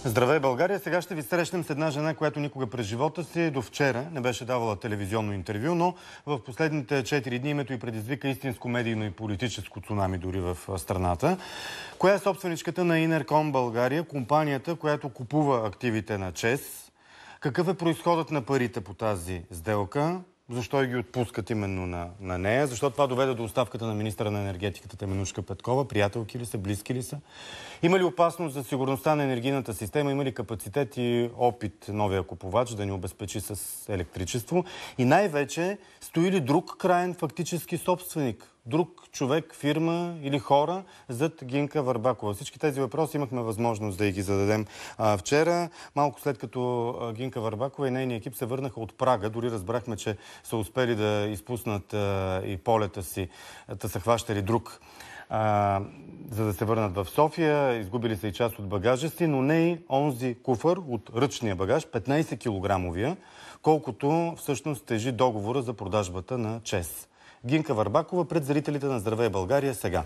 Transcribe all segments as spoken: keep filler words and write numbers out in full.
Здравей, България! Сега ще ви срещнем с една жена, която никога през живота си до вчера не беше давала телевизионно интервю, но в последните четири дни името й предизвика истинско медийно и политическо цунами дори в страната. Коя е собственичката на Инерком България, компанията, която купува активите на ЧЕЗ? Какъв е произходът на парите по тази сделка? Защо ги отпускат именно на, на нея? Защо това доведе до оставката на министъра на енергетиката Теменужка Петкова? Приятелки ли са? Близки ли са? Има ли опасност за сигурността на енергийната система? Има ли капацитет и опит новия купувач да ни обезпечи с електричество? И най-вече, стои ли друг краен фактически собственик? Друг човек, фирма или хора зад Гинка Върбакова? Всички тези въпроси имахме възможност да ги зададем а, вчера. Малко след като а, Гинка Върбакова и нейния екип се върнаха от Прага. Дори разбрахме, че са успели да изпуснат а, и полета си, да са хващали друг, а, за да се върнат в София. Изгубили са и част от багажа си, но не и онзи куфър от ръчния багаж, петнайсет килограмовия, колкото всъщност тежи договора за продажбата на ЧЕЗ. Гинка Върбакова пред зрителите на Здравей, България сега.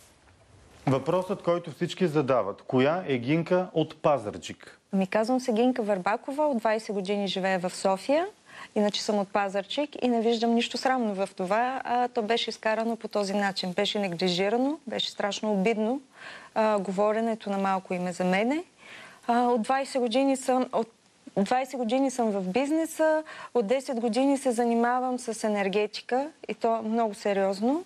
Въпросът, който всички задават. Коя е Гинка от Пазарджик? Ми казвам се Гинка Върбакова, от двайсет години живея в София. Иначе съм от Пазарджик и не виждам нищо срамно в това. А, то беше изкарано по този начин. Беше неглижирано, беше страшно обидно. А, говоренето на малко име за мене. А, от двайсет години съм... От двайсет години съм в бизнеса, от десет години се занимавам с енергетика и то много сериозно.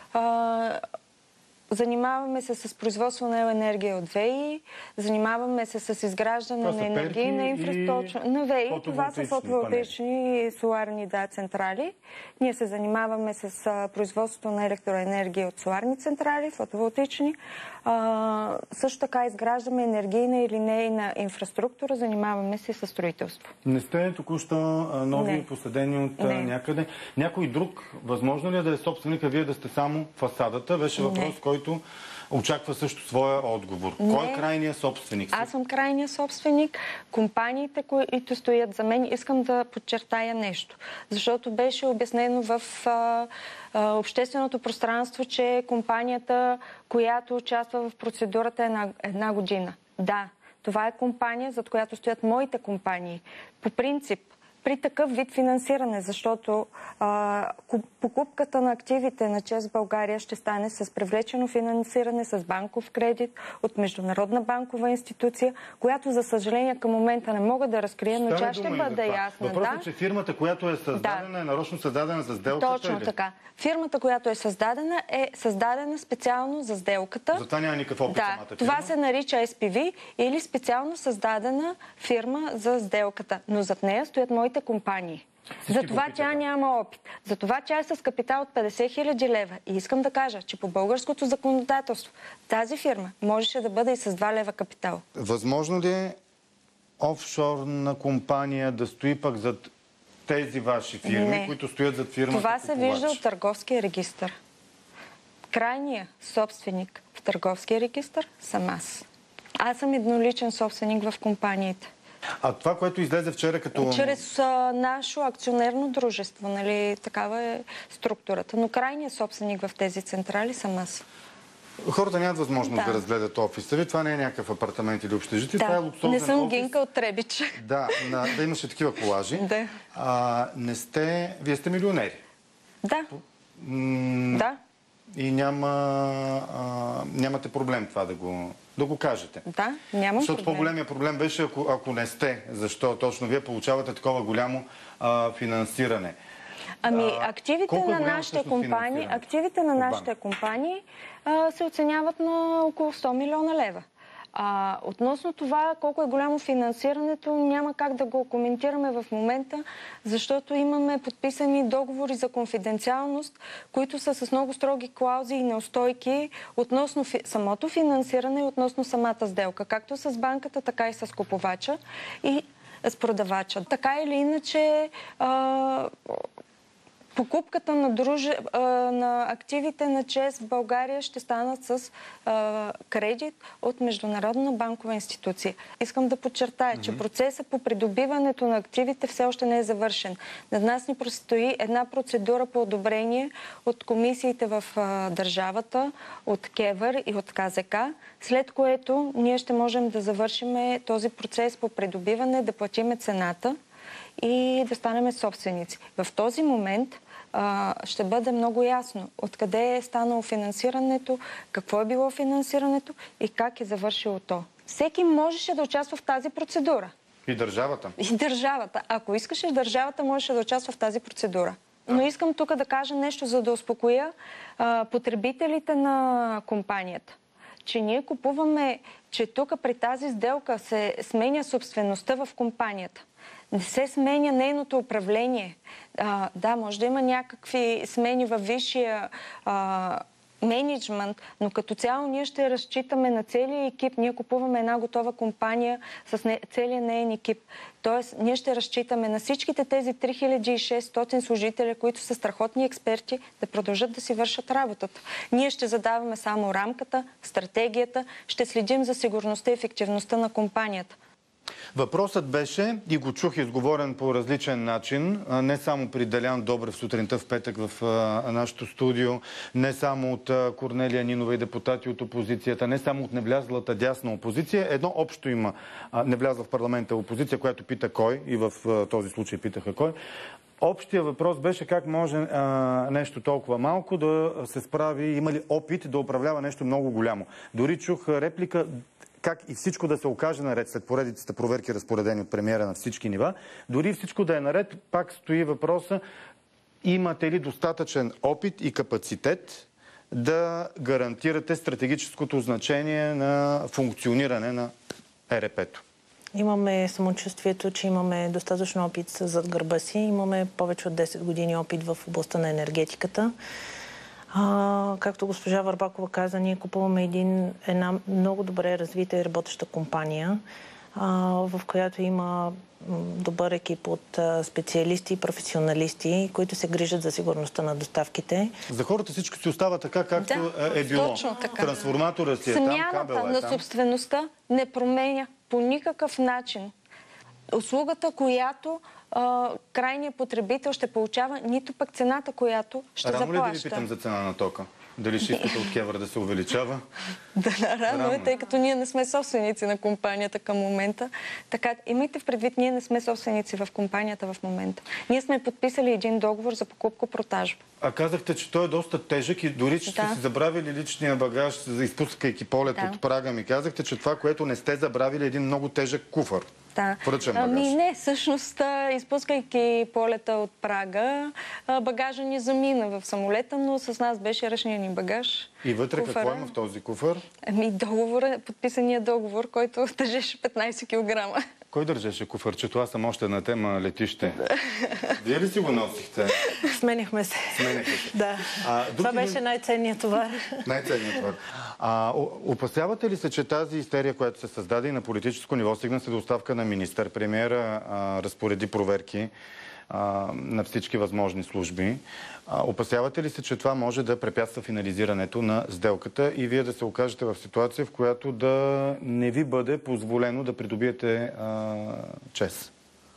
А, занимаваме се с производство на енергия от ВЕИ, занимаваме се с изграждане на енергийна инфраструктура на ВЕИ. Това са фотоволтаични и соларни да, централи. Ние се занимаваме с а, производството на електроенергия от соларни централи, фотоволтаични. А, също така изграждаме енергийна или нейна инфраструктура, занимаваме се с строителство. Не сте току-що нови последени от не. някъде. Някой друг, възможно ли е да е собственика, вие да сте само фасадата? Беше въпрос, не. който очаква също своя отговор. Не. Кой е крайният собственик? Аз съм крайният собственик. Компаниите, които стоят за мен, искам да подчертая нещо. Защото беше обяснено в а, а, общественото пространство, че компанията, която участва в процедурата е една, една година. Да, това е компания, зад която стоят моите компании. По принцип, при такъв вид финансиране, защото а, покупката на активите на ЧЕЗ България ще стане с привлечено финансиране, с банков кредит от Международна банкова институция, която, за съжаление, към момента не мога да разкрия, но тя ще бъде ясна. Въпросът е, да? че фирмата, която е създадена, да. е нарочно създадена за сделката. Точно или? така. Фирмата, която е създадена, е създадена специално за сделката. Затова няма никакъв опит да, самата фирма. Това се нарича Ес Пи Ви или специално създадена фирма за сделката. Но зад нея стоят моите компании. Затова тя няма опит. Затова тя е с капитал от петдесет хиляди лева. И искам да кажа, че по българското законодателство тази фирма можеше да бъде и с два лева капитал. Възможно ли е офшорна компания да стои пък зад тези ваши фирми, не. които стоят зад фирмата Това се купувач? вижда от търговския регистър. Крайният собственик в търговския регистър съм аз. Аз съм едноличен собственик в компаниите. А това, което излезе вчера като... Чрез а, наше акционерно дружество, нали, такава е структурата. Но крайният собственик в тези централи съм аз. Хората нямат възможност да, да разгледат офиса ви. Това не е някакъв апартамент или общежитие. Да. Това е луксозен не съм офис. Гинка от Требич. Да, на, да имаше такива колажи. Да. А, не сте... Вие сте милионери. Да. М да. И няма, а, нямате проблем това да го, да го кажете. Да, нямам Защото проблем. по-големия проблем беше, ако, ако не сте. Защо точно вие получавате такова голямо а, финансиране? Ами, активите а, на нашите компании, активите на нашите компании а, се оценяват на около сто милиона лева. А, относно това колко е голямо финансирането, няма как да го коментираме в момента, защото имаме подписани договори за конфиденциалност, които са с много строги клаузи и неустойки относно фи... самото финансиране и относно самата сделка, както с банката, така и с купувача и с продавача. Така или иначе, а... покупката на, друж... на активите на ЧЕЗ в България ще станат с а, кредит от Международна банкова институция. Искам да подчертая, mm-hmm. че процесът по придобиването на активите все още не е завършен. На нас ни предстои една процедура по одобрение от комисиите в а, държавата, от КЕВР и от КЗК, след което ние ще можем да завършим този процес по придобиване, да платиме цената и да станем собственици. В този момент а, ще бъде много ясно откъде е станало финансирането, какво е било финансирането и как е завършило то. Всеки можеше да участва в тази процедура. И държавата. И държавата. Ако искаше, държавата можеше да участва в тази процедура. Но искам тук да кажа нещо, за да успокоя а, потребителите на компанията. Че ние купуваме, че тук при тази сделка се сменя собствеността в компанията. Не се сменя нейното управление. А, да, може да има някакви смени във висшия а, менеджмент, но като цяло ние ще разчитаме на целия екип. Ние купуваме една готова компания с не, целия нейн екип. Тоест, ние ще разчитаме на всичките тези три хиляди и шестстотин служители, които са страхотни експерти, да продължат да си вършат работата. Ние ще задаваме само рамката, стратегията, ще следим за сигурността и ефективността на компанията. Въпросът беше, и го чух изговорен по различен начин, не само при Делян Добрев сутринта в петък в нашото студио, не само от Корнелия Нинова и депутати от опозицията, не само от невлязлата дясна опозиция. Едно общо има невлязла в парламента опозиция, която пита кой, и в този случай питаха кой. Общия въпрос беше как може а, нещо толкова малко да се справи, има ли опит да управлява нещо много голямо. Дори чух реплика как и всичко да се окаже наред след поредицата проверки, разпоредени от премиера на всички нива. Дори всичко да е наред, пак стои въпроса, имате ли достатъчен опит и капацитет да гарантирате стратегическото значение на функциониране на Е Р П-то? Имаме самочувствието, че имаме достатъчно опит зад гърба си. Имаме повече от десет години опит в областта на енергетиката. А, както госпожа Върбакова каза, ние купуваме един, една много добре развита и работеща компания, а, в която има добър екип от а, специалисти и професионалисти, които се грижат за сигурността на доставките. За хората всичко си остава така, както да, е било. Точно така. Трансформатора си е там, кабела е там. На собствеността не променя по никакъв начин. Услугата, която а, крайният потребител ще получава, нито пък цената, която ще Рано заплаща. Рано ли да ви питам за цена на тока? Дали ще искате от КЕВР да се увеличава? Да, рано, рано е, тъй като ние не сме собственици на компанията към момента. Така, имайте в предвид, ние не сме собственици в компанията в момента. Ние сме подписали един договор за покупко-продажба. А казахте, че той е доста тежък и дори, че да. сте си забравили личния багаж, изпускайки полет да. от прага ми. Казахте, че това, което не сте забравили, е един много тежък куфър. Да. Ами не, всъщност, изпускайки полета от Прага, багажа ни замина в самолета, но с нас беше ръчния ни багаж. И вътре куфъра. Какво има в този куфър? Ами договор, подписания договор, който тежеше петнайсет килограма. Кой държеше куфърчето? Аз съм още една тема летище. Вие ли си го носихте? Сменяхме се. Сменяхме се. Да. А, Това беше ли... най-ценният товар. Най-ценният товар. А, опасявате ли се, че тази истерия, която се създаде и на политическо ниво, стигна се до оставка на министър, премиера а, разпореди проверки а, на всички възможни служби. А, опасявате ли се, че това може да препятства финализирането на сделката и вие да се окажете в ситуация, в която да не ви бъде позволено да придобиете а, ЧЕЗ?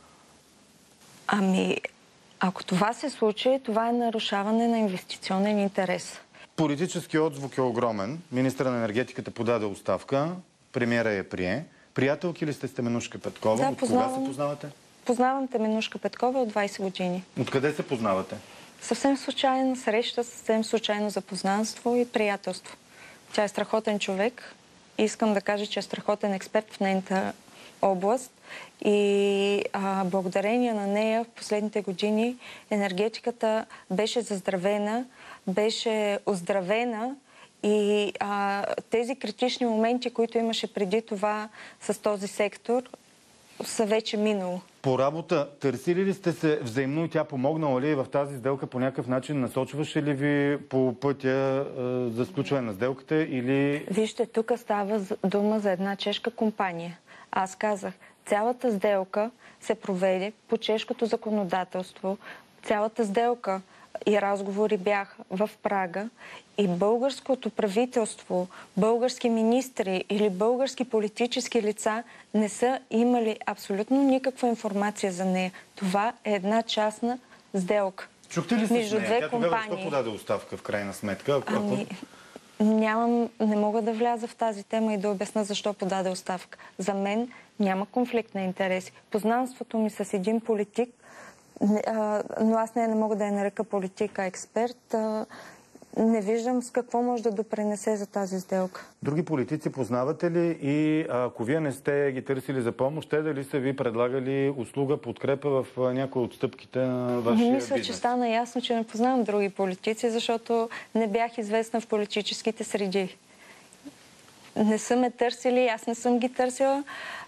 Ами, ако това се случи, това е нарушаване на инвестиционен интерес. Политически отзвук е огромен. Министърът на енергетиката подаде оставка, премиера я прие. Приятелки ли сте с Теменушка Петкова? Да, от познавам. Кога се познавате? Познавам Теменушка Петкова от двайсет години. Откъде се познавате? Съвсем случайна среща, съвсем случайно запознанство и приятелство. Тя е страхотен човек и искам да кажа, че е страхотен експерт в нейната област и а, благодарение на нея в последните години енергетиката беше заздравена, беше оздравена и а, тези критични моменти, които имаше преди това с този сектор, са вече минало. По работа търсили ли сте се взаимно и тя помогнала ли в тази сделка по някакъв начин? Насочваше ли ви по пътя е, за сключване на сделката или... Вижте, тук става дума за една чешка компания. Аз казах, цялата сделка се проведе по чешкото законодателство. Цялата сделка и разговори бяха в Прага и българското правителство, български министри или български политически лица не са имали абсолютно никаква информация за нея. Това е една частна сделка. Чухте ли с нея? Две Тя тогава защо подаде оставка в крайна сметка? Ако... Ами, нямам, не мога да вляза в тази тема и да обясна защо подаде оставка. За мен няма конфликт на интереси. Познанството ми с един политик, но аз не, не мога да я нарека политик, а експерт, не виждам с какво може да допринесе за тази сделка. Други политици познавате ли и ако вие не сте ги търсили за помощ, те дали са ви предлагали услуга, подкрепа в някои от стъпките на вашия Мисля, бизнес? че стана ясно, че не познавам други политици, защото не бях известна в политическите среди. Не са ме търсили, аз не съм ги търсила.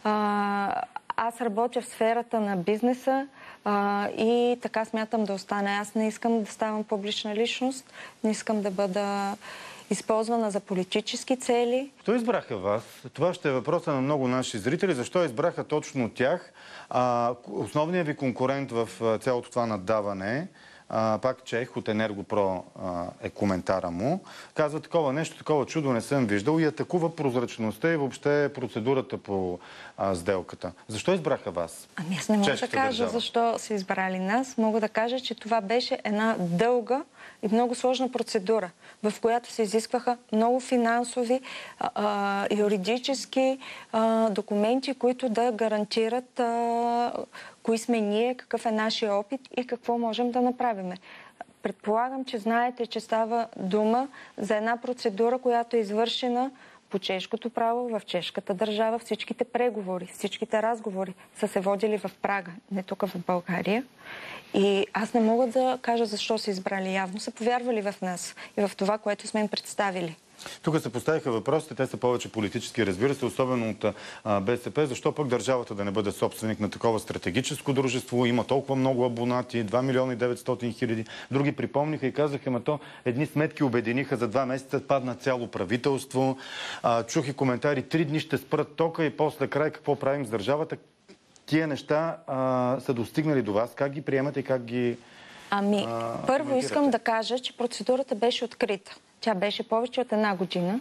А, аз работя в сферата на бизнеса а, и така смятам да остане. Аз не искам да ставам публична личност, не искам да бъда използвана за политически цели. Защо избраха вас? Това ще е въпроса на много наши зрители. Защо избраха точно тях? А, основният ви конкурент в цялото това наддаване, а, пак чех от Енергопро а, е коментара му, казва такова нещо, такова чудо не съм виждал и атакува прозрачността и въобще процедурата по а, сделката. Защо избраха вас? Ами аз не мога Чешката да кажа държава. защо са избрали нас. Мога да кажа, че това беше една дълга и много сложна процедура, в която се изискваха много финансови, а, юридически а, документи, които да гарантират а, кои сме ние, какъв е нашия опит и какво можем да направим. Предполагам, че знаете, че става дума за една процедура, която е извършена по чешкото право в чешката държава. Всичките преговори, всичките разговори са се водили в Прага, не тук в България. И аз не мога да кажа защо са избрали. Явно са повярвали в нас и в това, което сме им представили. Тук се поставиха въпросите, те са повече политически, разбира се, особено от а, БСП. Защо пък държавата да не бъде собственик на такова стратегическо дружество? Има толкова много абонати, два милиона и деветстотин хиляди. Други припомниха и казаха, ама то едни сметки обединиха за два месеца, падна цяло правителство. А, чух и коментари, три дни ще спрат тока и после край какво правим с държавата. Тия неща а, са достигнали до вас. Как ги приемате и как ги... Ами, а, първо искам да кажа, че процедурата беше открита. Тя беше повече от една година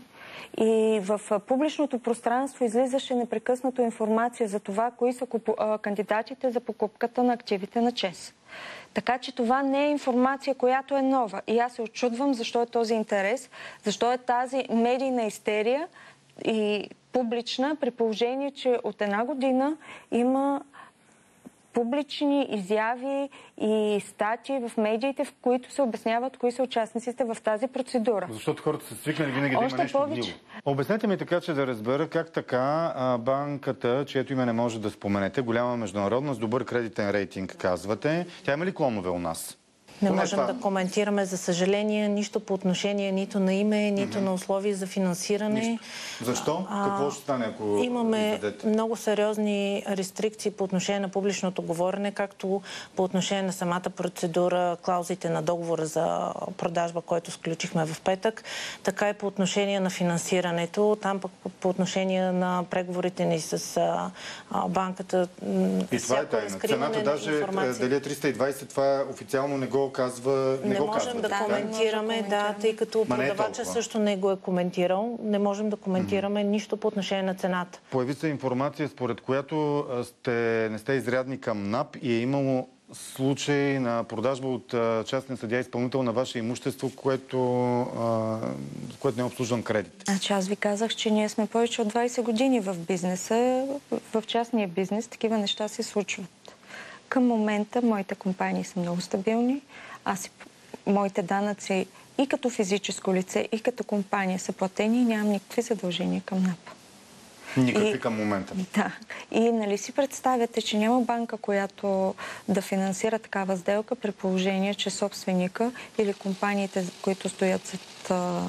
и в публичното пространство излизаше непрекъснато информация за това, кои са купу... кандидатите за покупката на активите на ЧЕЗ. Така че това не е информация, която е нова. И аз се очудвам защо е този интерес, защо е тази медийна истерия и публична, при положение, че от една година има публични изяви и статии в медиите, в които се обясняват кои са участниците в тази процедура. Защото хората са свикнали винаги да Още има нещо повече... гнило. Обяснете ми така, че да разбера как така а, банката, чието име не може да споменете, голяма международна, с добър кредитен рейтинг, казвате, тя има ли клонове у нас? Не Поне можем това... да коментираме, за съжаление, нищо по отношение нито на име, нито mm-hmm. на условия за финансиране. Нищо. Защо? А, Какво ще стане, ако имаме издадете? много сериозни рестрикции по отношение на публичното говорене, както по отношение на самата процедура, клаузите на договора за продажба, който сключихме в петък, така и по отношение на финансирането. Там пък по отношение на преговорите ни с а, банката. И това е тайна. Цената даже, дали е триста и двайсет, това официално не го казва. Не, не го можем казва, да, да коментираме, да, тъй като продавача също не го е коментирал. Не можем да коментираме mm-hmm. нищо по отношение на цената. Появи се информация, според която сте, не сте изрядни към НАП и е имало случай на продажба от частен съдия изпълнител на ваше имущество, което, а, което не е обслужван кредит. Значи аз ви казах, че ние сме повече от двайсет години в бизнеса. В частния бизнес такива неща се случват. Към момента моите компании са много стабилни. Аз, моите данъци и като физическо лице, и като компания са платени и нямам никакви задължения към НАП. Никакви и, към момента. Да. И нали си представяте, че няма банка, която да финансира такава сделка при положение, че собственика или компаниите, които стоят зад а,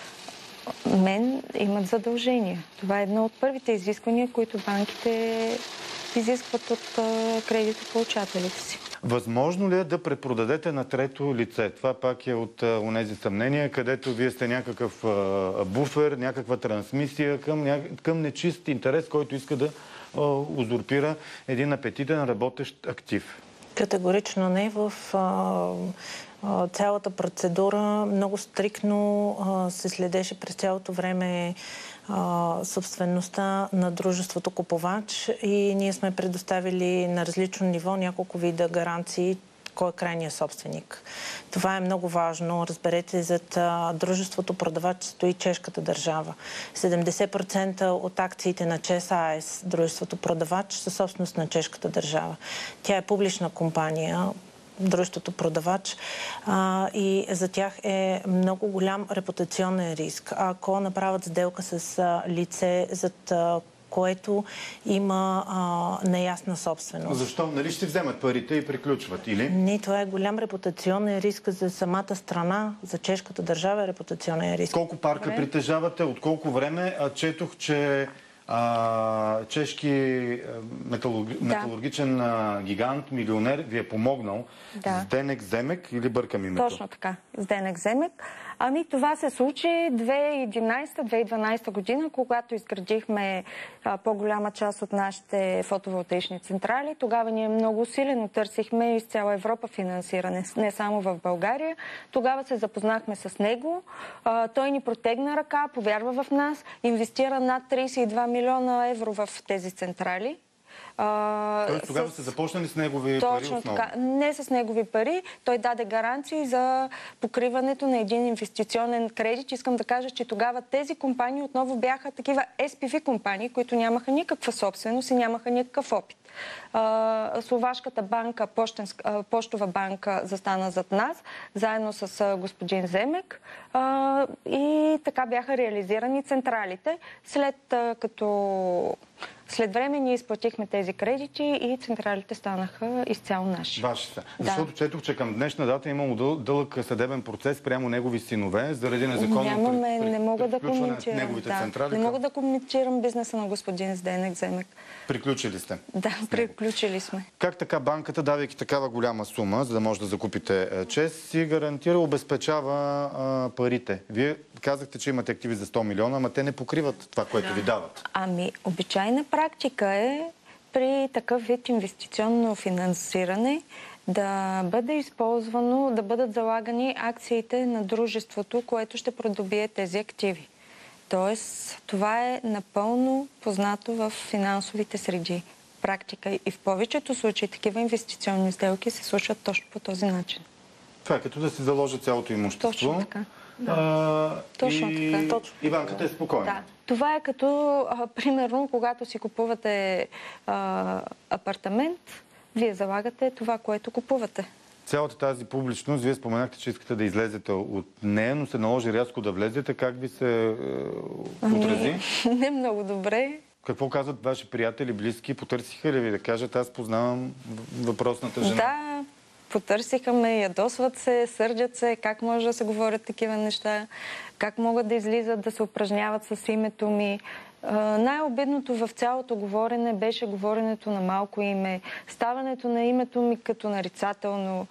мен, имат задължения. Това е едно от първите изисквания, които банките изискват от а, кредитополучателите си. Възможно ли е да препродадете на трето лице? Това пак е от а, онези съмнения, където вие сте някакъв а, буфер, някаква трансмисия към, ня... към нечист интерес, който иска да а, узурпира един апетитен работещ актив. Категорично не. В а, а, цялата процедура много стриктно а, се следеше през цялото време а, собствеността на дружеството купувач и ние сме предоставили на различно ниво няколко вида гаранции кой е крайният собственик. Това е много важно. Разберете, зад а, дружеството продавач стои чешката държава. седемдесет процента от акциите на ЧЕЗ АЕС, дружеството продавач, са собственост на чешката държава. Тя е публична компания, дружеството продавач, а, и за тях е много голям репутационен риск. Ако направят сделка с а, лице, зад а, което има а, неясна собственост. Защо? Нали ще вземат парите и приключват, или? Не, това е голям репутационен риск за самата страна, за чешката държава е репутационен риск. Колко парка Добре. притежавате? От колко време? А, четох, че а, чешки металурги... да. металургичен а, гигант, милионер, ви е помогнал да. с Денек Земек, или бъркам името? Точно така, с Денек Земек. Ами това се случи две хиляди и единадесета - две хиляди и дванадесета година, когато изградихме а, по-голяма част от нашите фотоволтаични централи. Тогава ние много усилено търсихме из цяла Европа финансиране, не само в България. Тогава се запознахме с него. А, той ни протегна ръка, повярва в нас, инвестира над тридесет и два милиона евро в тези централи. Тоест тогава с... сте започнали с негови Точно пари основно? Точно така. Не с негови пари. Той даде гаранции за покриването на един инвестиционен кредит. Искам да кажа, че тогава тези компании отново бяха такива ес пи ви компании, които нямаха никаква собственост и нямаха никакъв опит. Словашката банка, Пощенска, Поштова банка застана зад нас, заедно с господин Земек, и така бяха реализирани централите. След като след време ние изплатихме тези кредити и централите станаха изцяло наши. Ваши са. Да. Защото четох, че към днешна дата е имало дъл, дълъг съдебен процес прямо негови синове, заради незаконно Нямаме, при, при, не мога да коментирам. неговите да. централи. Не мога да коментирам бизнеса на господин Денек Земек. Приключили сте? Да, приключили сме. Как така банката, давайки такава голяма сума, за да може да закупите ЧЕЗ, си гарантира, обезпечава а, парите? Вие казахте, че имате активи за сто милиона, ама те не покриват това, което да. ви дават. Ами, обичайна практика е при такъв вид инвестиционно финансиране да бъде използвано, да бъдат залагани акциите на дружеството, което ще придобие тези активи. Тоест, това е напълно познато в финансовите среди. Практика и в повечето случаи такива инвестиционни сделки се случват точно по този начин. Това е като да се заложи цялото имущество. Точно така. Да. А, Точно и... така. Точно. И банката е спокойна. Да. Това е като, а, примерно, когато си купувате а, апартамент, вие залагате това, което купувате. Цялата тази публичност, вие споменахте, че искате да излезете от нея, но се наложи рязко да влезете. Как ви се е, отрази? Не, не много добре. Какво казват ваши приятели, близки? Потърсиха ли ви да кажат, аз познавам въпросната жена? Да, потърсиха ме, ядосват се, сърдят се, как може да се говорят такива неща, как могат да излизат, да се упражняват с името ми. Най-обидното в цялото говорене беше говоренето на малко име, ставането на името ми като нарицателно,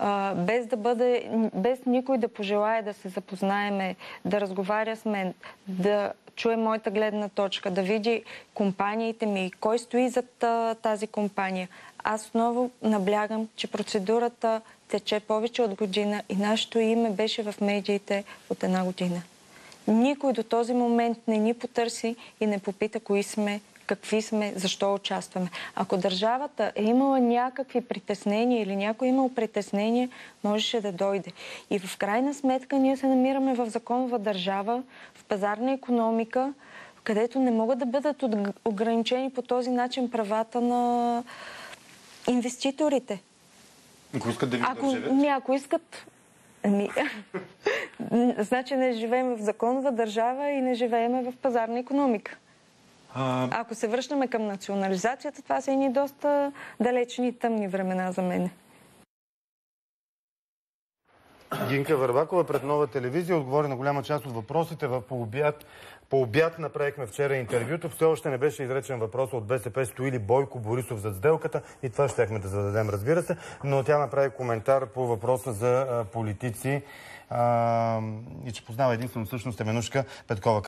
без да бъде, без никой да пожелае да се запознаеме, да разговаря с мен, да чуе моята гледна точка, да види компаниите ми, кой стои зад тази компания. Аз отново наблягам, че процедурата тече повече от година и нашето име беше в медиите от една година. Никой до този момент не ни потърси и не попита кои сме, какви сме, защо участваме. Ако държавата е имала някакви притеснения или някой е имал притеснение, можеше да дойде. И в крайна сметка ние се намираме в законова държава, в пазарна икономика, където не могат да бъдат ограничени по този начин правата на инвеститорите. Ако искат да ви ако, държавят? Не, ако искат... Ами, значи не живеем в законова държава и не живеем в пазарна икономика. А... Ако се връщаме към национализацията, това са едни доста далечни и тъмни времена за мен. Гинка Върбакова пред Нова телевизия отговори на голяма част от въпросите. В по обяд, по обяд направихме вчера интервюто. Все още не беше изречен въпрос от БСП, стои ли Бойко Борисов зад сделката. И това щяхме да зададем, разбира се. Но тя направи коментар по въпроса за а, политици а, и че познава единствено всъщност Теменушка Петкова.